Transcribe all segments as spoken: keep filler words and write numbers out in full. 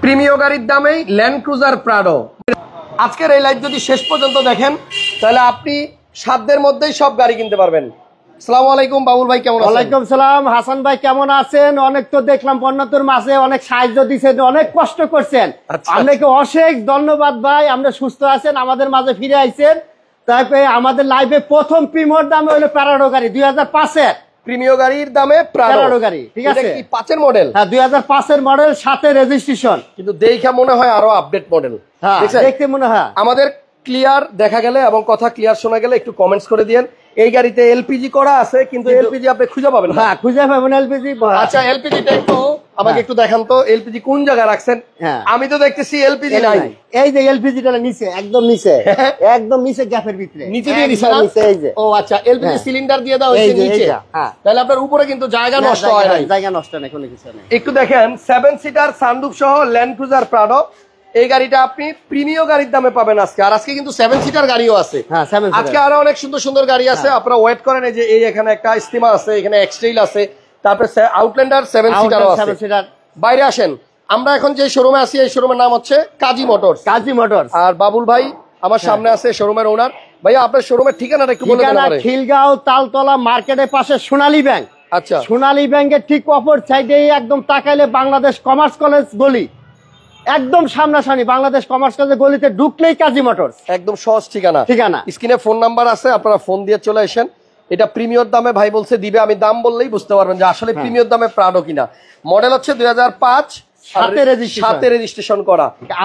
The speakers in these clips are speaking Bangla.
প্রিমিয় গাড়ির দামেই ল্যান্ড ক্রুজার প্রাডো। আজকের এই লাইভ যদি শেষ পর্যন্ত দেখেন তাহলে আপনি সাধ্যের মধ্যেই সব গাড়ি কিনতে পারবেন। আসসালামু আলাইকুম বাবুল ভাই, কেমন আছেন? ওয়ালাইকুম সালাম হাসান ভাই, কেমন আছেন? অনেক তো দেখলাম পণ্যতর মাঝে অনেক সাহায্য দিয়েছেন, অনেক কষ্ট করছেন, আপনাকে অশেষ ধন্যবাদ ভাই। আমরা সুস্থ আছেন, আমাদের মাঝে ফিরে আইছেন। তারপরে আমাদের লাইভে প্রথম প্রিমিয়র দামে হলো প্যারাডো গাড়ি দুই হাজার পাঁচের প্রিমিয় গাড়ির দামে প্রাডো গাড়ি, ঠিক আছে? কি পাঁচের মডেল? হ্যাঁ, দুই হাজার পাঁচের মডেল, সাথে রেজিস্ট্রেশন, কিন্তু দেখা মনে হয় আরো আপডেট মডেল। হ্যাঁ, দেখতে মনে হয়। আমাদের ক্লিয়ার দেখা গেলে এবং কথা ক্লিয়ার শোনা গেলে একটু কমেন্টস করে দিয়েন। এই গাড়িতে এলপিজি করা আছে, কিন্তু এলপিজি আপনি খুঁজে পাবেন না। হ্যাঁ, খুঁজে পাবেন এলপিজি। আচ্ছা, এলপিজিটা একটু আমাকে একটু দেখান তো, এলপিজি কোন জায়গায় রাখছেন? আমি তো দেখতেছি এলপিজি নাই। এই যে এলপিজিটা নিচে, একদম নিচে, একদম নিচে গ্যাপের ভিতরে নিচে দিয়ে দিছেন। এই যে, ও আচ্ছা, এলপিজি সিলিন্ডার দিয়ে দাও এই নিচে। হ্যাঁ, তাহলে আপনার উপরে কিন্তু জায়গা নষ্ট হয় না। জায়গা নষ্ট না, কোনো কিছু নেই। একটু দেখেন, সেভেন সিটার সানরুফ সহ ল্যান্ড ক্রুজার প্রাডো। এই গাড়িটা আপনি প্রিমিয় গাড়ির দামে পাবেন আজকে। আর আজকে কিন্তু সেভেন সিটার গাড়িও আছে। হ্যাঁ, আজকে আরো অনেক সুন্দর সুন্দর গাড়ি আছে, আপনারা ওয়েট করেন। এই যে এই এখানে একটা স্টিমা আছে, এখানে এক্সট্রেইল আছে, তারপরে আউটল্যান্ডার সেভেন সিটারও আছে। বাইরে আসেন, আমরা এখন যে শোরুমে আছি এই শোরুমের নাম হচ্ছে কাজী মোটরস। কাজী মোটরস। আর বাবুল ভাই আমার সামনে আছে শোরুমের ওনার। ভাইয়া, আপনার শোরুমের ঠিকানাটা একটু বলে দেন আমারে। খিলগাঁও তালতলা মার্কেটের পাশে সোনালী ব্যাংক। আচ্ছা, সোনালী ব্যাংকের ঠিক অপর সাইডে একদম তাকাইলে বাংলাদেশ কমার্স কলেজ গলি, একদম সামনাসামনি বাংলাদেশ কমার্স কলেজ গলিতে ঢুকলেই কাজী মোটরস, একদম সহজ ঠিকানা। ঠিকানা স্ক্রিনে ফোন নাম্বার আছে, আপনারা ফোন দিয়ে চলে আসেন। এটা প্রিমিয়র দামে ভাই বলছে দিবে, আমি দাম বললেই বুঝতে পারবেন যে আসলে প্রিমিয়র দামে প্রাডো কিনা। মডেল হচ্ছে দুই হাজার পাঁচ, সাথে রেজিস্ট্রেশন করা,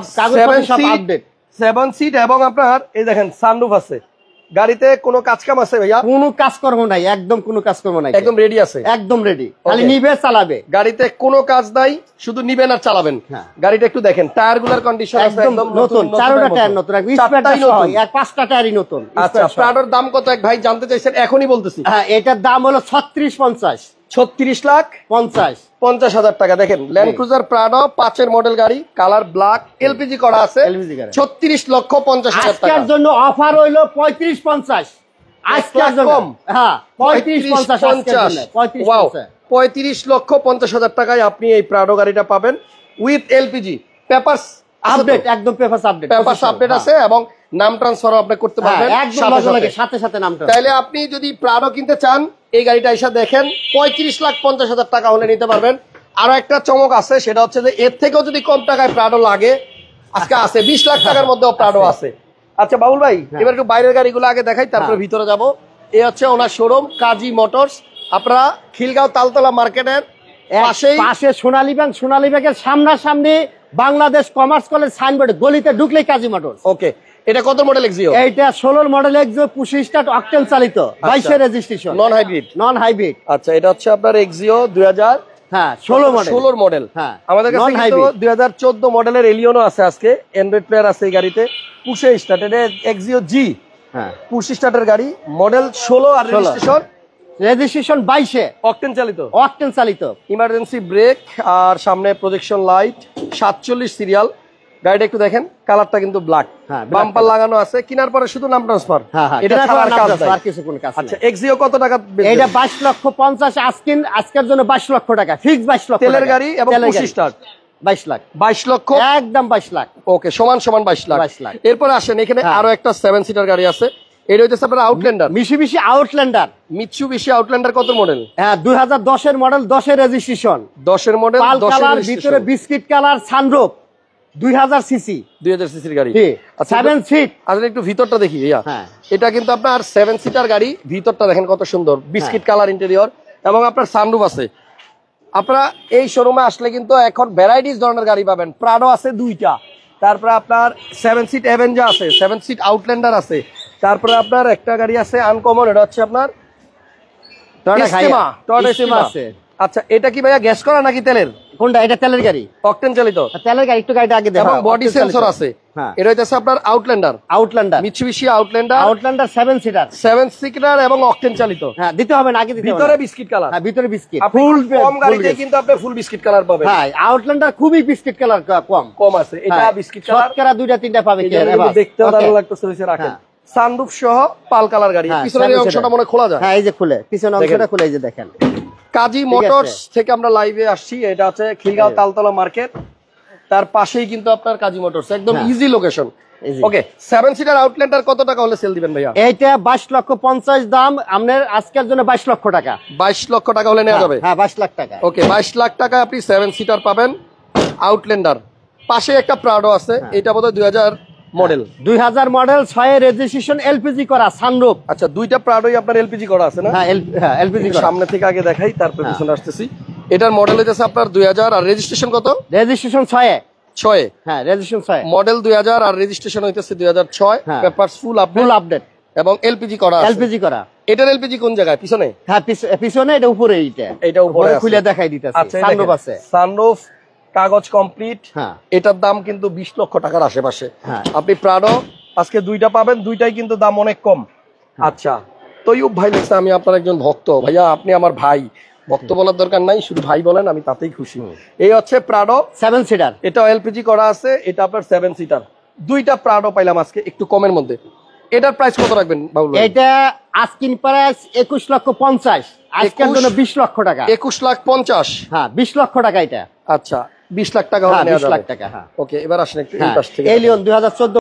সেভেন সিট এবং আপনার এই দেখেন সানরুফ আছে। গাড়িতে কোনো কাজ কাম আছে ভাইয়া? কোনো কাজ কর্ম নাই, একদম কোনো কাজ কর্ম নাই, একদম রেডি আছে, একদম রেডি, খালি নিবে চালাবে। গাড়িতে কোনো কাজ নাই, শুধু নিবেন আর চালাবেন। গাড়িটা একটু দেখেন, টায়ার গুলার কন্ডিশন একদম নতুন, চারটা টায়ার নতুন, পাঁচটা টায়ারই নতুন। আচ্ছা, প্রাডোর দাম কত এক ভাই জানতে চাইছেন? এখনই বলতেছি। হ্যাঁ, এটার দাম হলো ছত্রিশ পঞ্চাশ, ছত্রিশ লাখ পঞ্চাশ পঞ্চাশ হাজার টাকা। দেখেন, ল্যান্ড ক্রুজার প্রাডো পাঁচের মডেল গাড়ি, কালার ব্ল্যাক, এলপিজি করা আছে, ছত্রিশ লক্ষ পঞ্চাশ হাজার টাকা। আজকের জন্য অফার হইলো পঁয়ত্রিশ পঞ্চাশ। আজকের জন্য হ্যাঁ, পঁয়ত্রিশ পঞ্চাশ, পঁয়ত্রিশ লক্ষ পঞ্চাশ হাজার টাকায় আপনি এই প্রাডো গাড়িটা পাবেন উইথ এলপিজি। পেপারস আপডেট, একদম পেপারস আপডেট, পেপারস আপডেট আছে এবং নাম ট্রান্সফারও আপনি করতে পারবেন সাথে সাথে নাম। তাইলে আপনি যদি প্রাডো কিনতে চান এই গাড়িটা এসে দেখেন, পঁয়ত্রিশ লাখ পঞ্চাশ হাজার টাকা হলে নিতে পারবেন। আরো একটা চমক আছে, সেটা হচ্ছে যে এর থেকেও যদি কম টাকায় প্রাডো লাগে আজকে আছে, বিশ লাখ টাকার মধ্যেও প্রাডো আছে। আচ্ছা বাবুল ভাই, এবার একটু বাইরের গাড়িগুলো আগে দেখাই, তারপরে ভিতরে যাব। এই হচ্ছে ওনার শোরুম কাজী মোটরস। আপনারা খিলগাঁও তালতলা মার্কেটের পাশেই, পাশে সোনালী ব্যাংক, সোনালী ব্যাংকের সামনাসামনি বাংলাদেশ কমার্স কলেজ সাইনবোর্ড গলিতে ঢুকলেই কাজী মোটরস। ওকে, এটা কত মডেল এক্সিও? এইটা ষোলোর মডেল এক্সিও, পঁচিশ স্টার্ট, অকটেন চালিত, বাইশের registration, non hybrid, non hybrid. আচ্ছা, এটা হচ্ছে আপনার এক্সিও দুই হাজার হ্যাঁ ষোলো মডেল, ষোলোর মডেল। হ্যাঁ, আমাদের কাছে কিন্তু দুই হাজার চোদ্দ মডেলের এলিয়নও আছে আজকে, অ্যান্ড্রয়েড প্লেয়ার আছে এই গাড়িতে, পুশে স্টার্ট। এটা এক্সিও জি, হ্যাঁ পুশ স্টার্টের গাড়ি, মডেল ষোলো আর রেজিস্ট্রেশন রেজিস্ট্রেশন বাইশে, অকটেন চালিত, অকটেন চালিত। ইমার্জেন্সি ব্রেক আর সামনে প্রজেকশন লাইট, সাতচল্লিশ সিরিয়াল। গাড়িটা একটু দেখেন, কালারটা কিন্তু ব্ল্যাক, বাম্পার লাগানো আছে। কেনার পরে শুধু নাম ট্রান্সফার, এটা ছাড়া আর কিছু কোনো কাজ। আচ্ছা, এক্সিও কত টাকা? এটা বাইশ লক্ষ পঞ্চাশ, আজকে আজকের জন্য বাইশ লক্ষ টাকা ফিক্স, বাইশ লক্ষ। তেলের গাড়ি এবং পুশ স্টার্ট, বাইশ লাখ, বাইশ লক্ষ একদম বাইশ লাখ। ওকে, সমান সমান বাইশ লাখ। এরপরে আসেন, এখানে আরো একটা সেভেন সিটার গাড়ি আছে। এটা হচ্ছে আপনার Outlander, Mitsubishi Outlander, Mitsubishi Outlander. কত মডেল? হ্যাঁ, দুই হাজার দশের মডেল, দশের রেজিস্ট্রেশন, দশের মডেল, পাল কালার, ভিতরে বিস্কিট কালার, সানরুফ, দুই হাজার সিসি, দুই হাজার সিসির গাড়ি, সেভেন সিট। আসলে একটু ভিতরটা দেখি ভাইয়া। এটা কিন্তু আপনার সেভেন সিটার গাড়ি, ভিতরটা দেখেন কত সুন্দর, বিস্কিট কালার ইন্টেরিয়র এবং আপনার সানরুফ আছে। আপনারা এই শোরুমে আসলে কিন্তু এখন ভ্যারাইটিস ধরনের গাড়ি পাবেন। প্রাডো আছে দুইটা, তারপরে আপনার সেভেন সিট অ্যাভেঞ্জার আছে, সেভেন সিট আউটল্যান্ডার আছে, তারপরে আপনার একটা গাড়ি আছে আনকমন, এটা হচ্ছে আপনার আছে। আচ্ছা, এটা কি ভাইয়া গ্যাস করা নাকি তেলের? কোনটা? এটা তেলের গাড়ি, অকটেন চালিত তেলের গাড়ি। একটু গাড়িটা আগে দেখো, বডি সেন্সর আছে। হ্যাঁ, এটা হচ্ছে আপনার Outlander, Outlander, Mitsubishi Outlander, Outlander seven seater, seven seater এবং অকটেন চালিত। হ্যাঁ, দিতে হবে না, আগে দিতে হবে। ভিতরে বিস্কিট কালার, হ্যাঁ ভিতরে বিস্কিট, ফুল কম গাড়িতে কিন্তু আপনি ফুল বিস্কিট কালার পাবেন। হ্যাঁ, আউটল্যান্ডার খুবই বিস্কিট কালার কম কম আছে, এটা বিস্কিট কালার, শতকরা দুইটা তিনটা পাবে। কি দেখতে ভালো লাগতেছে, হইছে রাখেন। সানরুফ সহ পাল কালার গাড়ি, পিছনের অংশটা মনে খোলা যায়। হ্যাঁ, এই যে খুলে, পিছনের অংশটা খুলে, এই যে দেখেন। কাজী মোটরস থেকে আমরা লাইভে আসছি, এটা হচ্ছে খিলগাঁও তালতলা মার্কেট। তার পাশেই কিন্তু আপনার কাজী মোটরস, একদম হ্যাঁ। Easy location. Easy। Okay, seven seater Outlander কত টাকা হলে সেল দিবেন ভাইয়া? এইটা বাইশ লক্ষ পঞ্চাশ দাম, আপনার আজকের জন্য বাইশ লক্ষ টাকা। বাইশ লক্ষ টাকা হলে নেওয়া যাবে? হ্যাঁ বাইশ লাখ টাকা। ওকে, বাইশ লাখ টাকা আপনি সেভেন সিটার পাবেন আউটল্যান্ডার। পাশে একটা প্রাডো আছে, এটা বোধহয় দুই হাজার মডেল। দুই হাজার মডেল, ছয় রেজিস্ট্রেশন, এলপিজি করা, সানরুফ। আচ্ছা, দুইটা প্রাডোই আপনার এলপিজি করা আছে না? হ্যাঁ এলপিজি করা। সামনে থেকে আগে দেখাই, তারপর পিছনে আসতেছি। এটার মডেল হচ্ছে আপনার দুই হাজার, আর রেজিস্ট্রেশন কত? রেজিস্ট্রেশন ছয়। ছয়। হ্যাঁ রেজিস্ট্রেশন ছয়। মডেল দুই হাজার আর রেজিস্ট্রেশন হইতেছে দুই হাজার ছয়। হ্যাঁ। Papers full update, full update এবং এলপিজি করা আছে। এলপিজি করা। এটার এলপিজি কোন জায়গায়? পিছনে? হ্যাঁ পিছ- পিছনে, এটা উপরে, এইটা এটা উপরে আছে। খুলে দেখাই দিতেছে। আচ্ছা, এই সানরুফ দেখেন, আছে। সানরুফ, কাগজ কমপ্লিট। হ্যাঁ। এটার দাম কিন্তু বিশ লক্ষ টাকার আশেপাশে। হ্যাঁ। আপনি প্রাডো আজকে দুইটা পাবেন, দুইটাই কিন্তু দাম অনেক কম। আচ্ছা, তৈয়ব ভাই লিখছে আমি আপনার একজন ভক্ত। ভাইয়া আপনি আমার ভাই, ভক্ত বলার দরকার নাই, শুধু ভাই বলেন, আমি তাতেই খুশি। এই হচ্ছে প্রাডো সেভেন সিটার। এটা এলপিজি করা আছে, এটা আপনার সেভেন সিটার। দুইটা প্রাডো পাইলাম আজকে একটু কমের মধ্যে। এটার প্রাইস কত রাখবেন বাবুল ভাই? এটা আস্কিং প্রাইস একুশ লক্ষ পঞ্চাশ, আজকের জন্য বিশ লক্ষ টাকা। একুশ লাখ পঞ্চাশ। হ্যাঁ বিশ লক্ষ টাকা এটা। আচ্ছা, বিশ লাখ টাকা হ্যাঁ হলে নেওয়া বিশ লাখ যাবে। টাকা। হ্যাঁ ওকে, এবার আসেন একটু এই হ্যাঁ পাশ থেকে। এলিয়ন দুই হাজার চোদ্দ।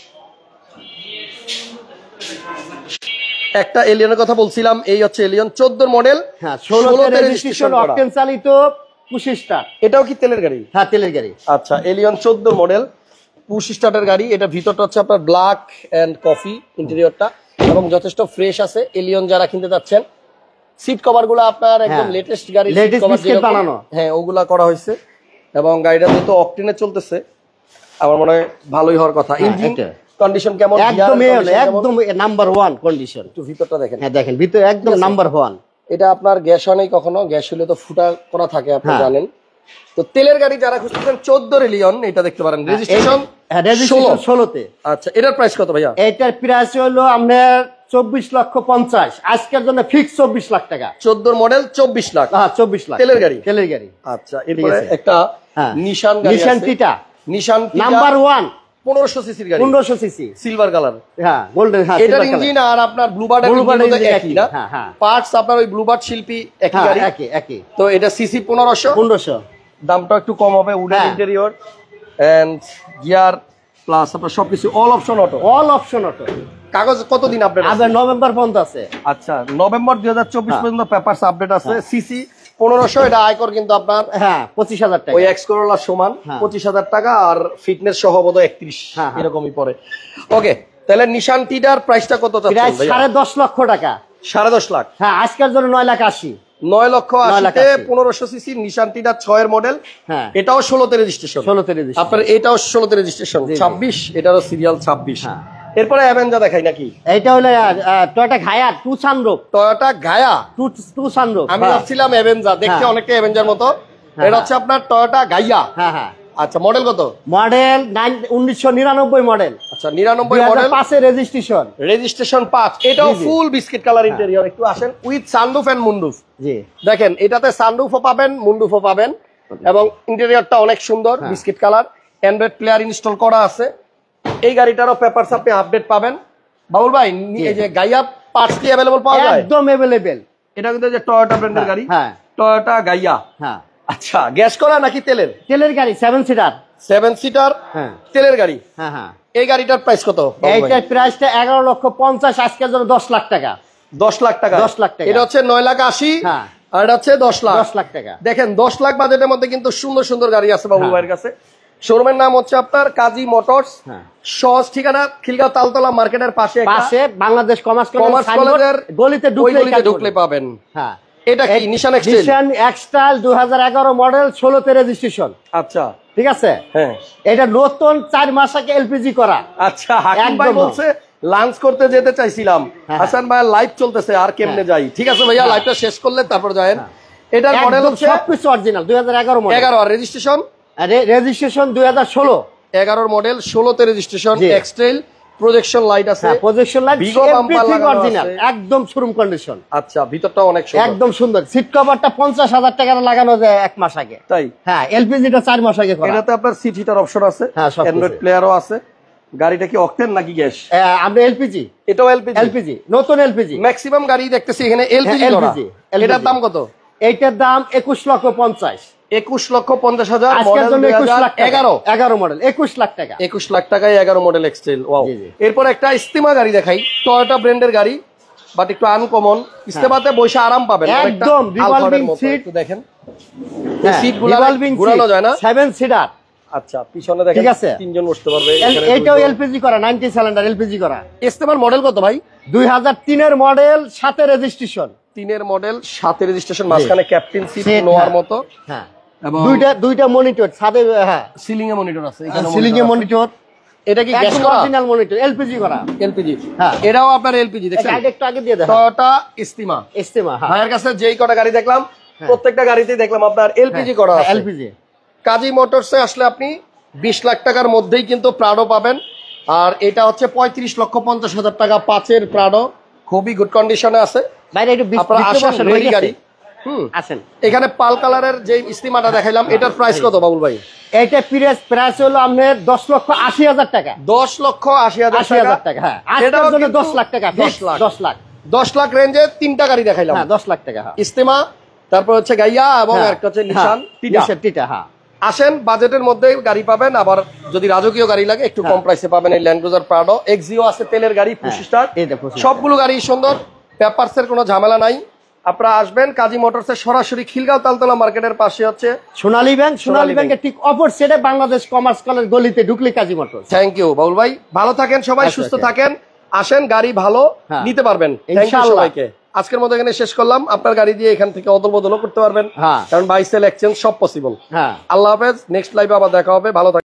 একটা এলিয়নের কথা বলছিলাম, এই হচ্ছে এলিয়ন চোদ্দ মডেল। হ্যাঁ ষোলো রেজিস্ট্রেশন, অকটেন চালিত, পঁচিশটা। এটাও কি তেলের গাড়ি? হ্যাঁ তেলের গাড়ি। আচ্ছা, এলিয়ন চোদ্দ মডেল, পুশ স্টার্টের গাড়ি। এটা ভিতরটা হচ্ছে আপনার ব্ল্যাক এন্ড কফি, ইন্টেরিয়রটা এবং যথেষ্ট ফ্রেশ আছে। এলিয়ন যারা কিনতে যাচ্ছেন, সিট কভার গুলো আপনার একদম হ্যাঁ। লেটেস্ট গাড়ি, Latest biscuit বানানো। হ্যাঁ ওগুলা করা হয়েছে, এবং গাড়িটা যেহেতু অকটেনে চলতেছে আমার মনে হয় ভালোই হওয়ার কথা। হ্যাঁ, ইঞ্জিন এটা। কন্ডিশন কেমন? একদম gear condition কেমন? একদম নাম্বার ওয়ান কন্ডিশন। একটু ভিতরটা দেখেন। হ্যাঁ দেখেন ভিতরে একদম নাম্বার ওয়ান। এটা আপনার গ্যাস হয় নাই কখনো, গ্যাস হলে তো ফুটা করা থাকে, আপনি হ্যাঁ। জানেন। তো তেলের গাড়ি যারা খুঁজতেছেন চোদ্দ এলিয়ন, এটা দেখতে পারেন। রেজিস্ট্রেশন হ্যাঁ রেজিস্ট্রেশন ষোলোতে। আচ্ছা, এটার প্রাইস কত ভাইয়া? এইটার প্রাইস হলো আপনার চব্বিশ লক্ষ পঞ্চাশ, আজকের জন্য ফিক্স চব্বিশ লাখ টাকা। চোদ্দ মডেল, চব্বিশ লাখ। হ্যাঁ চব্বিশ লাখ তেলের গাড়ি। তেলের গাড়ি। আচ্ছা, এরপরে আছে। একটা হ্যাঁ। নিশান গাড়ি নিশান আছে। টিটা নিশান নাম্বার ওয়ান, পনেরোশো সিসির গাড়ি, পনেরোশো সিসি, সিলভার কালার। হ্যাঁ গোল্ডেন। হ্যাঁ এটার silver color। ইঞ্জিন আর আপনার ব্লুবার্ড Bluebird ইঞ্জিন engine একই না? হ্যাঁ, হ্যাঁ। পার্টস আপনার ওই ব্লুবার্ড শিল্পী একই হ্যাঁ গাড়ি। একই একই। তো এটা সিসি পনেরোশো, পনেরোশো। দামটা একটু কম হবে। উডেন হ্যাঁ। ইন্টেরিয়র এন্ড গিয়ার প্লাস আপনার সবকিছু all option auto. All option auto. কাগজ কতদিন আপডেট আছে? আবার নভেম্বর পর্যন্ত আছে। আচ্ছা, নভেম্বর দুই হাজার চব্বিশ হ্যাঁ। পর্যন্ত পেপারস আপডেট আছে। সিসি পনেরোশো, এটা আয়কর কিন্তু আপনার হ্যাঁ পঁচিশ হাজার টাকা। ওই এক্স করোলা সমান হ্যাঁ। পঁচিশ হাজার টাকা, আর ফিটনেস সহ বোধ একত্রিশ, হ্যাঁ, হ্যাঁ। এরকমই পড়ে। ওকে, তাহলে নিশান টিটার প্রাইসটা কত প্রায় চাচ্ছেন ভাইয়া? সাড়ে দশ লক্ষ টাকা। সাড়ে দশ লাখ। হ্যাঁ আজকের জন্য নয় লাখ আশি। নয় লক্ষ নয় লাখ আশিতে আশি। পনেরোশো সিসি নিশান টিটার ছয়ের মডেল। হ্যাঁ এটাও ষোলোতে রেজিস্ট্রেশন। ষোলোতে রেজিস্ট্রেশন। আপনার এটাও ষোলোতে রেজিস্ট্রেশন, জি, জি। ছাব্বিশ, এটারও সিরিয়াল ছাব্বিশ। হ্যাঁ। এরপরে অ্যাভেঞ্জা দেখাই নাকি? এইটা হলো Toyota Gaia two sunroof. Toyota Gaia. Two two sunroof. আমি ভাবছিলাম অ্যাভেঞ্জা, দেখতে হ্যাঁ। অনেকটা অ্যাভেঞ্জার মতো। হ্যাঁ, এটা হচ্ছে আপনার টয়োটা গাইয়া। হ্যাঁ হ্যাঁ। আচ্ছা, মডেল কত? মডেল নাইন উনিশশো নিরানব্বই মডেল। আচ্ছা, নিরানব্বই মডেল, পাঁচে রেজিস্ট্রেশন। রেজিস্ট্রেশন পাঁচ। এটাও জি, জি। Full biscuit colour interior. একটু আসেন, উইথ সানরুফ এন্ড মুন্ডুফ। জি দেখেন, এটাতে সানরুফও পাবেন, মুন্ডুফও পাবেন, এবং ইন্টেরিয়রটা অনেক সুন্দর হ্যাঁ। Biscuit colour. Android player install করা আছে। এই গাড়িটারও পেপারস আপনি আপডেট পাবেন। বাবুল ভাই, এই যে গাইয়া পার্টস কি অ্যাভেলেবল পাওয়া যায়? একদম অ্যাভেলেবেল। এটা কিন্তু যে টয়োটা ব্র্যান্ডের গাড়ি। হ্যাঁ টয়োটা গাইয়া। হ্যাঁ। আচ্ছা, গ্যাস করা নাকি তেলের? তেলের গাড়ি, সেভেন সিটার। সেভেন সিটার হ্যাঁ তেলের গাড়ি। হ্যাঁ হ্যাঁ। এই গাড়িটার প্রাইস কত? এইটার প্রাইসটা এগারো লক্ষ পঞ্চাশ, আজকের জন্য দশ লাখ টাকা। দশ লাখ টাকা। দশ লাখ টাকা। এটা হচ্ছে নয় লাখ আশি, হ্যাঁ। আর এটা হচ্ছে দশ লাখ। দশ লাখ টাকা। দেখেন, দশ লাখ বাজেটের মধ্যে কিন্তু সুন্দর সুন্দর গাড়ি আছে বাবুল হ্যাঁ। ভাইয়ের কাছে। শোরুমের নাম হচ্ছে আপনার কাজী মোটরস। হ্যাঁ। সহজ ঠিকানা খিলগাঁও তালতলা মার্কেটের পাশে একটা। পাশে বাংলাদেশ কমার্স কমার্স কলেজের গলিতে ওই ঢুকলে গলিতে ঢুকলে পাবেন। হ্যাঁ। এটা কি নিশান এক্সটেল? নিশান এক্সটাইল দুই হাজার এগারো মডেল, ষোলোতে রেজিস্ট্রেশন। আচ্ছা, ঠিক আছে। হ্যাঁ। এটা নতুন, চার মাস আগে এলপিজি করা। আচ্ছা, হাকিম ভাই একদম। বলছে লাঞ্চ করতে যেতে চাইছিলাম, হ্যাঁ। হাসান ভাই লাইভ চলতেছে, আর কেমনে যাই? ঠিক আছে ভাইয়া, হ্যাঁ। লাইভটা শেষ করলে তারপর যায়েন। এটার মডেল একদম হচ্ছে সবকিছু অরিজিনাল, দুই হাজার এগারো মডেল। এগারো, আর রেজিস্ট্রেশন রেজিস্ট্রেশন দুই হাজার ষোলো। এগারোর মডেল, ষোলোতে রেজিস্ট্রেশন। জি। এক্সটেল প্রজেকশন লাইট আছে, প্রজেকশন লাইট, Vigo bumper লাগানো অরিজিনাল, আছে। একদম শোরুম কন্ডিশন। আচ্ছা, ভিতরটা অনেক সুন্দর। একদম সুন্দর। সিট কভারটা পঞ্চাশ হাজার টাকা লাগানো যায় এক মাস আগে। তাই? হ্যাঁ, এলপিজিটা চার মাস আগে করা। এটাতে আপনার সিট হিটার অপশন আছে, হ্যাঁ, সবকিছু। অ্যান্ড্রয়েড প্লেয়ারও আছে। গাড়িটা কি অকটেন নাকি গ্যাস? আমরা এলপিজি। এটাও এলপিজি। এলপিজি, নতুন এলপিজি। ম্যাক্সিমাম গাড়ি দেখতেছি এখানে এলপিজি হ্যাঁ, করা। LPG, LPG. এটার দাম কত? এইটার দাম একুশ লক্ষ পঞ্চাশ। একুশ লক্ষ পঞ্চাশ হাজার আজকের মডেল জন্য একুশ লাখ টাকা। এগারো এগারো মডেল একুশ লাখ টাকা। একুশ লাখ টাকায় এগারো মডেল এক্সটেল। ওয়াও। জি, জি। এরপর একটা ইস্তিমা গাড়ি দেখাই, টয়োটা ব্র্যান্ডের গাড়ি, বাট একটু আনকমন। ইস্তেমাতে বসে আরাম পাবেন, অনেকটা একদম আলফার্ডের revolving মতো। seat। একটু দেখেন হ্যাঁ, সিটগুলো revolving ঘোরানো seat, যায় না? Seven seater. আচ্ছা, পিছনে দেখেন ঠিক আছে। তিনজন বসতে পারবে। এখানে এটাও দুইজন। এলপিজি করা, নাইনটি সিলিন্ডার এলপিজি করা। ইস্তেমার মডেল কত ভাই? দুই হাজার তিনের মডেল, সাথে রেজিস্ট্রেশন। তিনের মডেল, সাথে রেজিস্ট্রেশন, মাঝখানে ক্যাপ্টেন সিট Seat, নোয়ার হ্যাঁ। মতো, হ্যাঁ, এবং দুইটা দুইটা মনিটর ছাদে, হ্যাঁ সিলিং এ মনিটর আছে, এখানে সিলিং এ মনিটর। এটা কি গ্যাস একদম করা? অরিজিনাল মনিটর, এলপিজি করা। এলপিজি। হ্যাঁ। এটাও আপনার এলপিজি দেখছেন? এটা একটু আগে দিয়ে দেখো। টয়োটা ইস্তিমা। ইস্তেমা, হ্যাঁ ভাইয়ের কাছে যেই কটা গাড়ি দেখলাম প্রত্যেকটা গাড়িতেই দেখলাম আপনার এলপিজি করা আছে। এলপিজি। কাজী মোটরসে আসলে আপনি বিশ লাখ টাকার মধ্যেই কিন্তু প্রাডো পাবেন। আর এটা হচ্ছে পঁয়ত্রিশ লক্ষ পঞ্চাশ হাজার টাকা, পাঁচের প্রাডো, খুবই গুড কন্ডিশনে আছে। বাইরে একটু বিশ- আপনারা বিশ আসেন, বছর হয়ে রেডি গেছে। গাড়ি। হুম। আসেন। এখানে পাল কালারের যে ইস্তিমাটা দেখাইলাম, এটার প্রাইস কত বাবুল ভাই? এইটা প্রাইস প্রাইস হলো আপনার দশ লক্ষ আশি হাজার টাকা। দশ লক্ষ আশি হাজার আশি হাজার টাকা, হ্যাঁ। এটাও আজকের জন্য কিন্তু দশ লাখ টাকা, দশ লাখ। দশ লাখ, দশ লাখ রেঞ্জে তিনটা গাড়ি দেখাইলাম। হ্যাঁ দশ লাখ টাকা, হ্যাঁ। ইস্তিমা, তারপর হচ্ছে গাইয়া, এবং হ্যাঁ, একটা হচ্ছে হ্যাঁ, নিশান টিটা। নিশান টিটা, হ্যাঁ। আসেন, বাজেটের মধ্যে গাড়ি পাবেন। আবার যদি রাজকীয় গাড়ি লাগে একটু কম প্রাইসে পাবেন এই ল্যান্ড ক্রুজার প্রাডো। এক্সিও আছে, তেলের গাড়ি, পঁচিশ স্টার। এইটা পঁচিশ। সবগুলো গাড়ি সুন্দর, পেপারসের কোনো ঝামেলা নাই। আপনারা আসবেন কাজী মোটরসের সরাসরি খিলগাঁও তালতলা মার্কেটের পাশে হচ্ছে সোনালী ব্যাংক, সোনালী সোনালী ব্যাংকের ঠিক অপোজিটে বাংলাদেশ কমার্স কলেজ গলিতে ঢুকলে Kazi Motors. Thank you Babul ভাই, ভালো থাকেন সবাই, আচ্ছা, সুস্থ আচ্ছা। থাকেন। আসেন, গাড়ি ভালো হ্যাঁ। নিতে পারবেন। থ্যাংক ইউ ইনশাআল্লাহ। সবাইকে। আজকের মতো এখানে শেষ করলাম। আপনার গাড়ি দিয়ে এখান থেকে অদল বদলও করতে পারবেন, হ্যাঁ। কারণ বাই সেল এক্সচেঞ্জ সব পসিবল। হ্যাঁ। আল্লাহ হাফেজ, নেক্সট লাইভে আবার দেখা হবে, ভালো থাকবেন।